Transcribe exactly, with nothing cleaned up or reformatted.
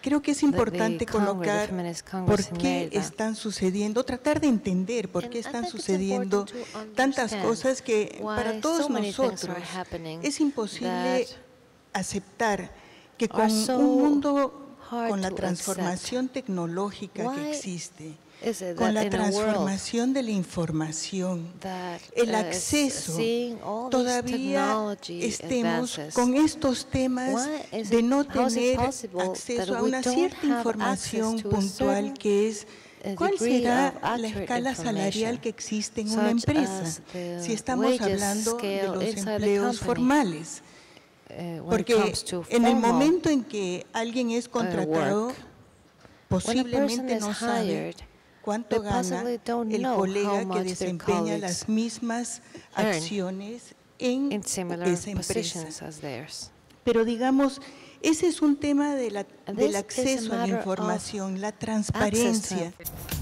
Creo que es importante colocar por qué están sucediendo, tratar de entender por qué están sucediendo tantas cosas que para todos nosotros es imposible aceptar que con un mundo, con la transformación tecnológica que existe, con la transformación de la información, el acceso, todavía estemos con estos temas de no tener acceso a una cierta información puntual que es ¿cuál será la escala salarial que existe en una empresa si estamos hablando de los empleos formales? Porque en el momento en que alguien es contratado, posiblemente no sabe cuánto gana el colega que desempeña las mismas acciones en esa empresa. Pero digamos, ese es un tema de la, del acceso a la información, la transparencia.